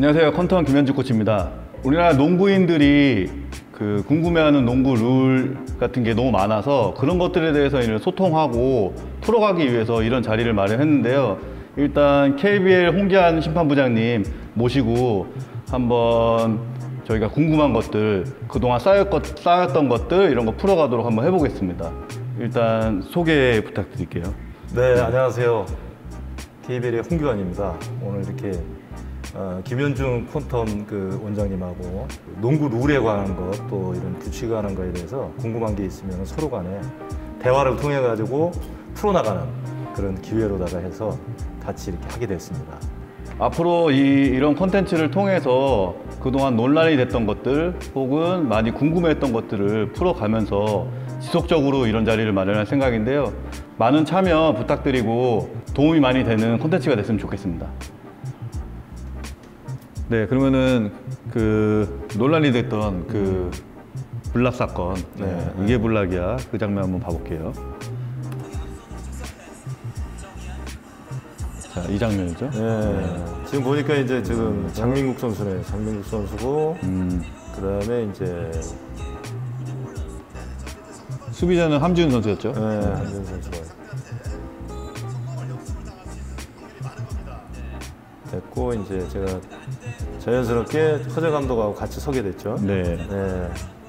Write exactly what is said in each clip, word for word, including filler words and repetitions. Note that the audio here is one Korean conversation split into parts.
안녕하세요. 컨턴 김현주 코치입니다. 우리나라 농구인들이 그 궁금해하는 농구 룰 같은 게 너무 많아서 그런 것들에 대해서 소통하고 풀어가기 위해서 이런 자리를 마련했는데요. 일단 케이비엘 홍기한 심판부장님 모시고 한번 저희가 궁금한 것들, 그동안 쌓였, 쌓였던 것들 이런 거 풀어가도록 한번 해보겠습니다. 일단 소개 부탁드릴게요. 네, 안녕하세요. 케이비엘의 홍기환입니다. 오늘 이렇게 어, 김현중 콘턴 그 원장님하고 농구 룰에 관한 것, 또 이런 규칙에 관한 거에 대해서 궁금한 게 있으면 서로 간에 대화를 통해 가지고 풀어나가는 그런 기회로다가 해서 같이 이렇게 하게 됐습니다. 앞으로 이, 이런 콘텐츠를 통해서 그동안 논란이 됐던 것들 혹은 많이 궁금했던 것들을 풀어가면서 지속적으로 이런 자리를 마련할 생각인데요. 많은 참여 부탁드리고 도움이 많이 되는 콘텐츠가 됐으면 좋겠습니다. 네, 그러면은 그 논란이 됐던 그 블락 사건, 네, 네. 이게 블락이야, 그 장면 한번 봐볼게요. 자, 이 장면이죠. 네. 네. 지금 보니까 이제 지금 장민국 선수네, 장민국 선수고, 음. 그 다음에 이제 수비자는 함지훈 선수였죠. 네, 함지훈 선수가 됐고, 이제 제가 자연스럽게 허재 감독하고 같이 서게 됐죠. 네. 네.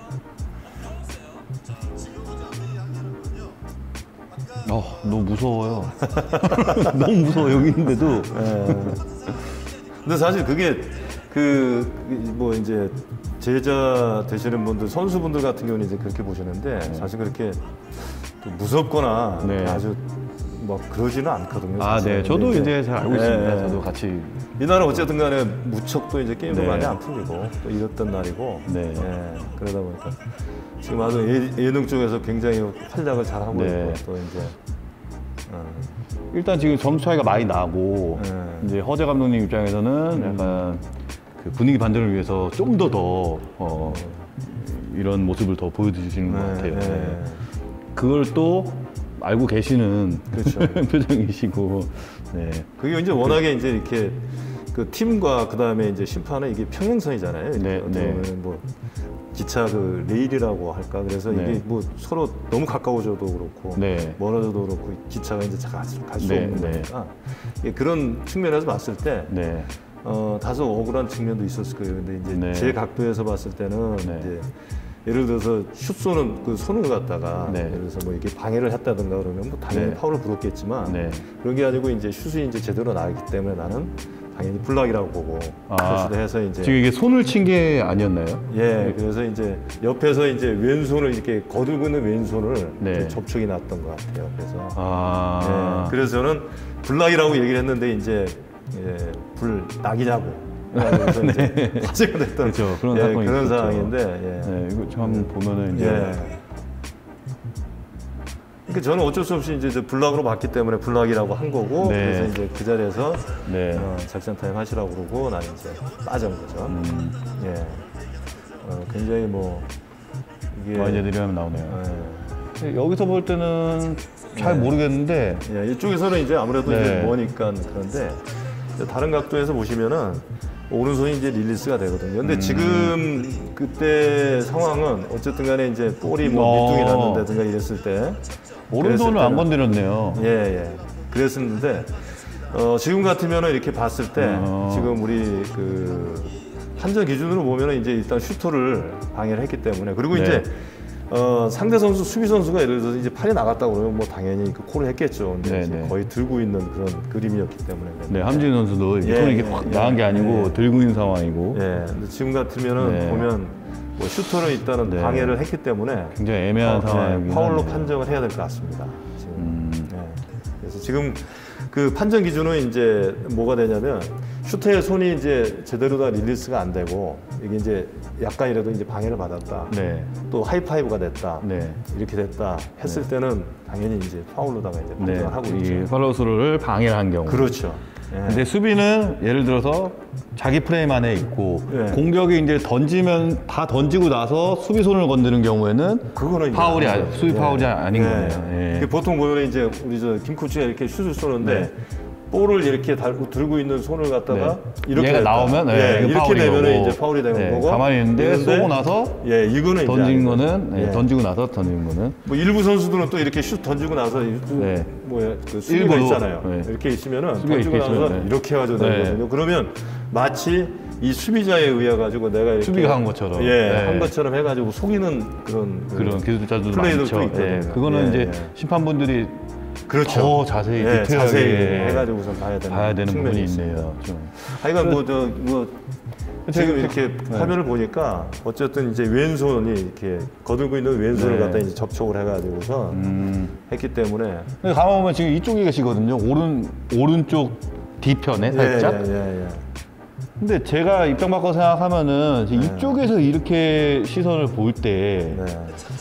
어, 너무 무서워요. 너무 무서워, 여기 있는데도. 네. 근데 사실 그게 그 뭐 이제 제자 되시는 분들, 선수분들 같은 경우는 이제 그렇게 보시는데 네. 사실 그렇게 무섭거나 네. 아주 뭐 그러지는 않거든요. 아, 네. 저도 이제, 이제 잘 알고 있습니다. 네. 저도 같이. 이날은 어쨌든 간에 무척 또 이제 게임도 네. 많이 안 풀리고 또 이랬던 날이고. 네. 네. 그러다 보니까 지금 아주 예, 예능 쪽에서 굉장히 활약을 잘 하고 네. 있고 또 이제. 어. 일단 지금 점수 차이가 많이 나고 네. 이제 허재 감독님 입장에서는 음. 약간 그 분위기 반전을 위해서 좀 더 더 어, 이런 모습을 더 보여주시는 네. 것 같아요. 네. 그걸 또 알고 계시는 그렇죠. 표정이시고, 네. 그게 이제 워낙에 이제 이렇게 그 팀과 그 다음에 이제 심판은 이게 평행선이잖아요. 네, 네. 뭐 기차 그 레일이라고 할까. 그래서 네. 이게 뭐 서로 너무 가까워져도 그렇고, 네. 멀어져도 그렇고 기차가 이제 갈 수 네, 없는 네. 거니까 그런 측면에서 봤을 때. 네. 어, 다소 억울한 측면도 있었을 거예요. 근데 이제 네. 제 각도에서 봤을 때는 네. 이제 예를 들어서 슛 쏘는 그 손을 갖다가 네. 예를 들어서 뭐 이렇게 방해를 했다든가 그러면 뭐 당연히 네. 파울을 부르겠지만 네. 그런 게 아니고 이제 슛이 이제 제대로 나왔기 때문에 나는 당연히 블락이라고 보고 아, 해서 이제 지금 이게 손을 친 게 아니었나요? 예, 네. 그래서 이제 옆에서 이제 왼손을 이렇게 거들고 있는 왼손을 네. 접촉이 났던 것 같아요. 그래서 아, 예, 그래서 저는 블락이라고 얘기를 했는데 이제 예, 불낙이냐고. 그래서 네. 이제 화제가 됐던 그렇죠. 그런, 예, 사건이 그런 있었죠. 상황인데, 예. 네, 이거 참 네. 보면은 이제. 예. 그러니까 저는 어쩔 수 없이 이제 블락으로 봤기 때문에 블락이라고 한 거고, 네. 그래서 이제 그 자리에서 네. 어, 작전 타임 하시라고 그러고 나는 이제 빠진 거죠. 음. 예. 어, 굉장히 뭐 이게 와이제들이 하면 나오네요. 예. 여기서 볼 때는 잘 네. 모르겠는데, 예, 이쪽에서는 이제 아무래도 네. 이제 뭐니까 그런데. 다른 각도에서 보시면은 오른손이 이제 릴리스가 되거든요. 근데 음. 지금 그때 상황은 어쨌든 간에 이제 볼이 뭐 밑둥이 났는다든가 이랬을 때 오른손을 안 건드렸네요. 예, 예. 그랬었는데 어, 지금 같으면은 이렇게 봤을 때 어. 지금 우리 그 판정 기준으로 보면은 이제 일단 슈터를 방해를 했기 때문에 그리고 네. 이제 어, 상대 선수, 수비 선수가 예를 들어서 이제 팔이 나갔다고 그러면 뭐 당연히 그 콜을 했겠죠. 근데 네, 네. 거의 들고 있는 그런 그림이었기 때문에. 네, 함지훈 선수도 예, 손이 이렇게 확 예, 나간 게 아니고 예. 들고 있는 상황이고. 예, 근데 지금 같으면은 네. 보면 뭐 슈터는 일단은 네. 방해를 했기 때문에 굉장히 애매한 어, 상황이 네, 파울로 판정을 해야 될 것 같습니다. 지금. 음. 네. 그래서 지금 그 판정 기준은 이제 뭐가 되냐면 슈터의 손이 이제 제대로 다 릴리스가 안 되고 이게 이제 약간이라도 이제 방해를 받았다. 네. 또 하이파이브가 됐다. 네. 이렇게 됐다 했을 네. 때는 당연히 이제 파울로다가 이제 판정을 네. 하고 있죠. 팔로우스루를 방해를 한 경우. 그렇죠. 예. 근데 수비는 예를 들어서 자기 프레임 안에 있고 예. 공격이 이제 던지면 다 던지고 나서 수비 손을 건드는 경우에는 그거는 파울이 아니, 수비 예. 파울이 아닌 예. 거네요. 예. 보통 보면 이제 우리 저 김 코치가 이렇게 슛을 쏘는데 네. 볼을 이렇게 달고 들고 있는 손을 갖다가 네. 이렇게 얘가 냈다. 나오면 네, 예, 이거 이렇게 파울인 되면 거고. 이제 파울이 되는 네, 거고. 가만히 있는데 있는데, 쏘고 나서 예, 이거는 던진 이제 거는 네, 예. 던지고 나서 던진 거는 뭐 일부 선수들은 또 이렇게 슛 던지고 나서 네. 뭐야 그 수비가 일부러, 있잖아요. 네. 이렇게 있으면은 수비가 던지고 이렇게 나서 있으면, 네. 이렇게 해가지고 네. 되거든요. 그러면 마치 이 수비자에 의해 가지고 내가 이렇게 수비가 한 것처럼. 예, 네. 한 것처럼 해가지고 속이는 그런 그 그런 기술자들도 플레이들도 많죠. 있거든요. 예, 그거는 예, 이제 예. 심판분들이 그렇죠. 더 자세히 예, 디테일하게 자세히 해가지고서 봐야 되는, 봐야 되는 부분이 있어요. 있네요. 좀. 하여간 뭐저뭐 지금 이렇게 네. 화면을 보니까 어쨌든 이제 왼손이 이렇게 거들고 있는 왼손을 네. 갖다 이제 접촉을 해가지고서 음. 했기 때문에 근데 가만 보면 지금 이쪽에 계시거든요. 오른 오른쪽 뒤편에 살짝. 예, 예, 예, 예. 근데 제가 입장 바꿔 생각하면은 지금 네. 이쪽에서 이렇게 시선을 볼 때 네.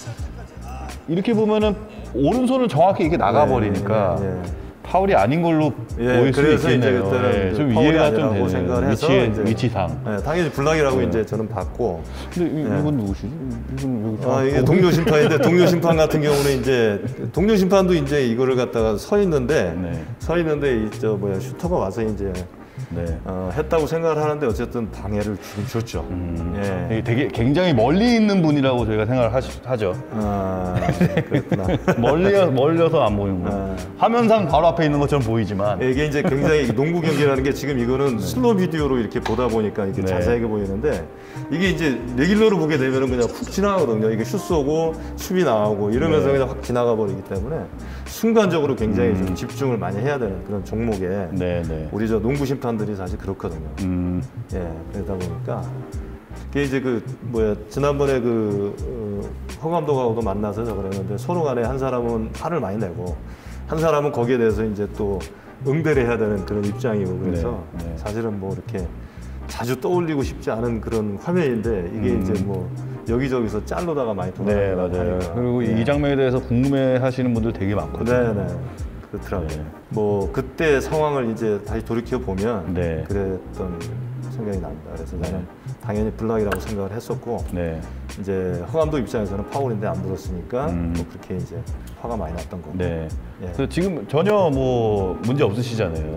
이렇게 보면은 오른손을 정확히 이렇게 나가버리니까 예, 예, 예. 파울이 아닌 걸로 예, 보일 수 그래서 이제 있겠네요. 그때는 예, 이제 좀 파울이 이해가 좀 아니라고 되네요. 생각을 해서 위치, 이제 위치상. 예, 당연히 블락이라고 네. 이제 저는 봤고. 근데 이, 예. 이분 누구시지? 이분 여기 아, 이게 보고- 동료 심판인데 동료 심판 같은 경우는 이제 동료 심판도 이제 이거를 갖다가 서 있는데 네. 서 있는데 이 저 뭐야 슈터가 와서 이제 네. 어, 했다고 생각을 하는데 어쨌든 방해를 주긴 줬죠. 음, 예. 이게 되게 굉장히 멀리 있는 분이라고 저희가 생각을 하시, 하죠. 아, 그렇구나. 멀리 멀려서 안 보이는 거. 아. 화면상 바로 앞에 있는 것처럼 보이지만. 이게 이제 굉장히 농구 경기라는 게 지금 이거는 슬로우 비디오로 이렇게 보다 보니까 이렇게 네. 자세하게 보이는데 이게 이제 레귤러로 보게 되면은 그냥 훅 지나가거든요. 이게 슛 쏘고 수비 나오고 이러면서 네. 그냥 확 지나가 버리기 때문에 순간적으로 굉장히 음. 좀 집중을 많이 해야 되는 그런 종목에 네, 네. 우리 저 농구 심판들이 사실 그렇거든요. 음, 예, 그러다 보니까 그게 이제 그 뭐야 지난번에 그 어, 허 감독하고도 만나서 저 그랬는데 서로 간에 한 사람은 화를 많이 내고 한 사람은 거기에 대해서 이제 또 응대를 해야 되는 그런 입장이고 그래서 네, 네. 사실은 뭐 이렇게 자주 떠올리고 싶지 않은 그런 화면인데 이게 음. 이제 뭐 여기저기서 짤로다가 많이 네, 돌아다니고 맞아요. 하니까. 그리고 예. 이 장면에 대해서 궁금해 하시는 분들 되게 많거든요. 네, 네. 그렇더라고요. 네. 뭐 그때 상황을 이제 다시 돌이켜 보면 네. 그랬던 생각이 납니다. 그래서 네. 나는 당연히 블락이라고 생각을 했었고 네. 이제 허 감독 입장에서는 파울인데 안 불었으니까 음. 뭐 그렇게 이제 화가 많이 났던 거고. 네. 예. 그래서 지금 전혀 뭐 문제 없으시잖아요.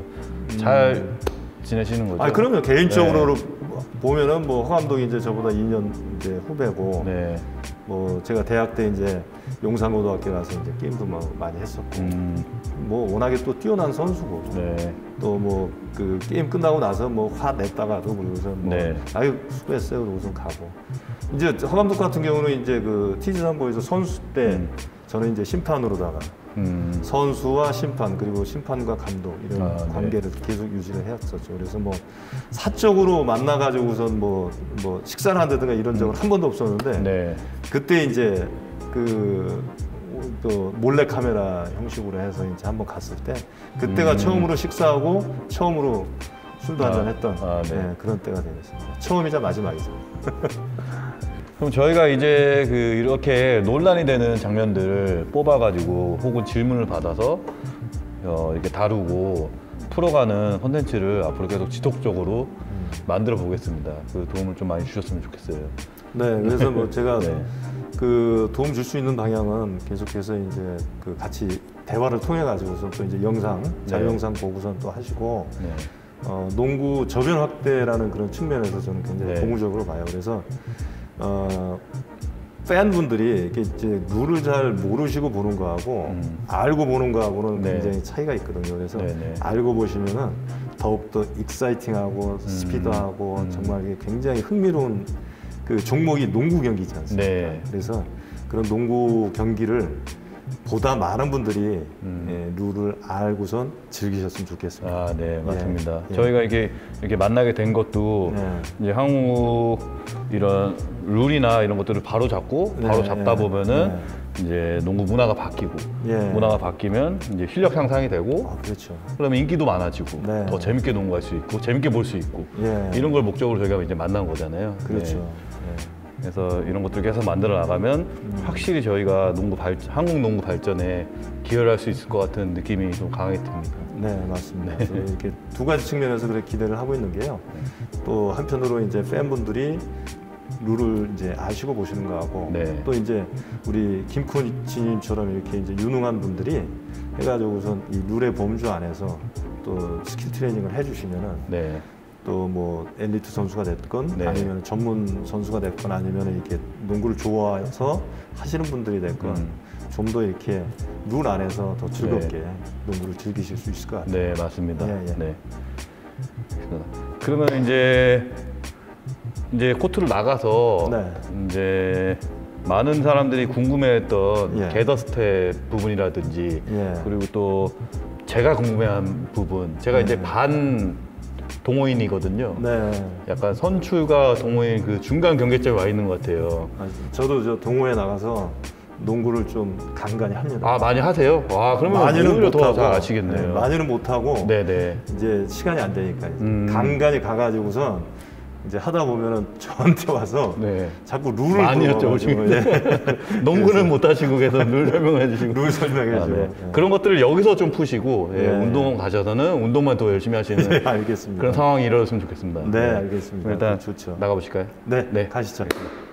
잘 지내시는 거죠? 아, 그러면 개인적으로 보면은 뭐 허 감독이 이제 저보다 이 년 이제 후배고 네. 뭐 제가 대학 때 이제 용산고등학교 가서 이제 게임도 뭐 많이 했었고 음, 뭐 워낙에 또 뛰어난 선수고 네. 또 뭐 그 게임 끝나고 나서 뭐 화 냈다가도 그러고서 뭐 네. 아유 수고했어요 그러고서 가고 이제 허 감독 같은 경우는 이제 그 티지삼보에서 선수 때 음. 저는 이제 심판으로다가 음, 선수와 심판 그리고 심판과 감독 이런 아, 네. 관계를 계속 유지를 해왔었죠. 그래서 뭐 사적으로 만나가지고선 뭐, 뭐 식사를 한다든가 이런 적은 한 번도 없었는데 음. 네. 그때 이제 그 또 몰래 카메라 형식으로 해서 이제 한번 갔을 때 그때가 음. 처음으로 식사하고 처음으로 술도 아, 한잔 했던 아, 네. 네, 그런 때가 되겠습니다. 처음이자 마지막이죠. 그럼 저희가 이제 그 이렇게 논란이 되는 장면들을 뽑아가지고 혹은 질문을 받아서 어, 이렇게 다루고 풀어가는 콘텐츠를 앞으로 계속 지속적으로 음. 만들어 보겠습니다. 그 도움을 좀 많이 주셨으면 좋겠어요. 네, 그래서 뭐 제가 네. 그 도움 줄 수 있는 방향은 계속해서 이제 그 같이 대화를 통해 가지고서 또 이제 영상, 자유 영상 보고선 또 하시고 네. 어, 농구 저변 확대라는 그런 측면에서 저는 굉장히 네. 고무적으로 봐요. 그래서 어, 팬분들이 이게 이제 룰을 잘 모르시고 보는 거하고 음. 알고 보는 거하고는 네. 굉장히 차이가 있거든요. 그래서 네, 네. 알고 보시면은 더욱더 익사이팅하고 스피드하고 음. 정말 이게 굉장히 흥미로운 그 종목이 농구 경기지 않습니까? 네. 그래서 그런 농구 경기를 보다 많은 분들이 음. 예, 룰을 알고선 즐기셨으면 좋겠습니다. 아, 네, 맞습니다. 예. 저희가 이렇게 이렇게 만나게 된 것도 예. 이제 한국 이런 룰이나 이런 것들을 바로 잡고 바로 네, 잡다 예. 보면은 이제 농구 문화가 바뀌고 예. 문화가 바뀌면 이제 실력 향상이 되고 아, 그렇죠. 그러면 인기도 많아지고 네. 더 재밌게 농구할 수 있고 재밌게 볼 수 있고 예. 이런 걸 목적으로 저희가 이제 만난 거잖아요. 그렇죠. 네. 예. 그래서 이런 것들 계속 만들어 나가면 음. 확실히 저희가 농구 발 한국 농구 발전에 기여를 할 수 있을 것 같은 느낌이 좀 강하게 듭니다. 네, 맞습니다. 그래서 이렇게 두 가지 측면에서 그렇게 기대를 하고 있는 게요. 또 한편으로 이제 팬분들이 룰을 이제 아시고 보시는 거하고 네. 또 이제 우리 김코치님처럼 이렇게 이제 유능한 분들이 해가지고선 이 룰의 범주 안에서 또 스킬 트레이닝을 해주시면은 네. 또 뭐 엘리트 선수가 됐건 네. 아니면 전문 선수가 됐건 아니면 이렇게 농구를 좋아해서 하시는 분들이 됐건 음. 좀 더 이렇게 룰 안에서 더 즐겁게 네. 농구를 즐기실 수 있을 것 같아요. 네, 맞습니다. 예, 예. 네. 그러면 이제 이제 코트를 나가서 네. 이제 많은 사람들이 궁금해했던 예. 게더 스텝 부분이라든지 예. 그리고 또 제가 궁금해한 부분, 제가 이제 네. 반 동호인이거든요. 네. 약간 선출과 동호인 그 중간 경계점에 와 있는 것 같아요. 아, 저도 저 동호회 나가서 농구를 좀 간간히 합니다. 아, 많이 하세요? 와, 그러면 많이는 오히려 더 못하고, 잘 아시겠네요. 네, 많이는 못하고 네네. 이제 시간이 안 되니까 이제 음. 간간히 가가지고선 이제 하다 보면은 저한테 와서 네. 자꾸 룰을 많이 물어봐가지고, 여쭤보시고 예. 농구는 못 하시고 계속 룰 설명해 주시고 룰 설명해 아, 주고 네. 예. 그런 것들을 여기서 좀 푸시고 예, 네. 운동 가셔서는 운동만 더 열심히 하시는 네, 알겠습니다. 그런 상황이 이루어졌으면 좋겠습니다. 네, 알겠습니다. 일단 좋죠. 나가보실까요? 네, 네. 가시죠.